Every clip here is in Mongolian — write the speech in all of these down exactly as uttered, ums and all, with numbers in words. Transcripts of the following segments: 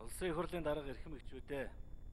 Улсын их хурлын дарга эрхэм эхчүүдээ.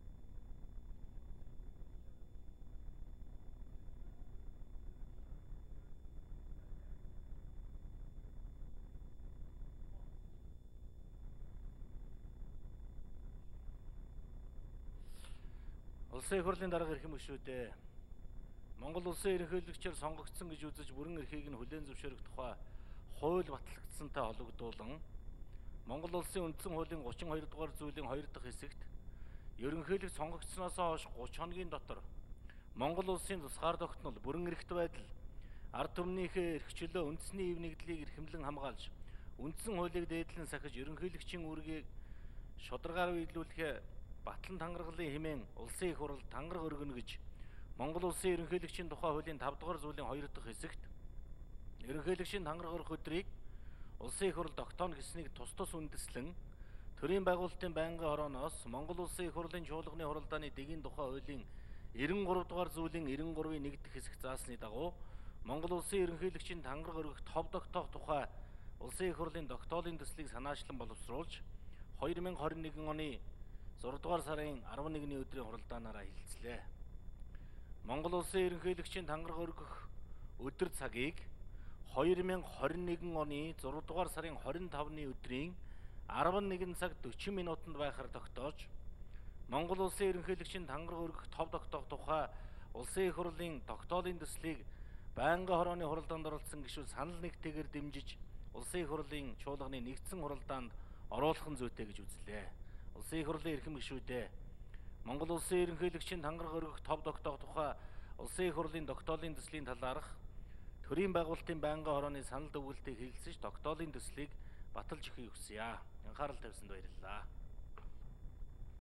Улсын их хурлын дарга эрхэм эхчүүдээ. Монгол улсын ерөнхийлөгчөөр сонгогдсон гэж үзэж бүрэн эрхийг нь хүлээн зөвшөөрөх тухай хууль батлагдсантай холбогдуулан Монгол улсын үндсэн хуулийн гучин хоёр дугаар зүйлийн хоёр дахь хэсэгт ерөнхийлөгч сонгогдсноос хойш гурван хоногийн дотор Монгол улсын тусгаар тогтнол, бүрэн эрхт байдал, ард түмнийхээ эрхчлөө, үндэсний ив нэгдлийг эрхэмлэн хамгаалж, үндсэн хуулийг дээдлэн сахиж ерөнхийлөгчийн үүргийг шударгаар биелүүлэх батлан тангаргалын хэмээн улсын их хурл тангараг өргөнө гэж Монгол улсын ерөнхийлөгчийн тухай хуулийн тавь дугаар зүйлийн хоёр дахь хэсэгт ерөнхийлөгчийн тангараг өргөх өдрийг улсын их хурл тогтооно гэснийг тус тус үндэслэн төрийн байгуулалтын байнгын хорооноос Монгол улсын их хурлын чуулганы хуралдааны дэгийн тухай хуулийн девяносто три дугаар зүйлийн девяносто три-ийн нэг дахь хэсэг заасны дагуу Монгол улсын ерөнхийлөгчийн тангараг өргөх тов тогтоох тухай улсын их хурлын тогтоолын төслийг санаачлан боловсруулж хоёр мянга хорин нэгэн оны зургаадугаар сарын арван нэгний өдрийн хуралдаанаараа хэлэлцлээ. Монгол улсын ерөнхийлөгчийн тангараг өргөх өдөр цагийг хоёр мянга хорин нэгэн оны зургаадугаар сарын хорин тавны өдрийн арван нэгэн цаг дөрвөн минутанд байхаар тогтоож Монгол улсын ерөнхийлөгчийн тангараг өргөх тов тогтоох тухай улсын их хурлын тогтоолын төслийг байнгын хорооны хуралдаанд оролцсон гишүүд санал нэгтэйгээр дэмжиж улсын их хурлын чуулганы нэгдсэн хуралдаанд оруулах нь зүйтэй гэж үзлээ. Улсын их хурлын эрхэм гишүүдээ Монгол улсын ерөнхийлөгчийн тангараг өргөх тов тогтоох тухай улсын их хурлын тогтоолын төслийн талаарх төрийн байгуулалтын байнгын хорооны санал дүгнэлтийг хэлэлцэж тогтоолын төслийг баталж өгөхийг хүсье. Анхаарал тавьсанд баярлалаа.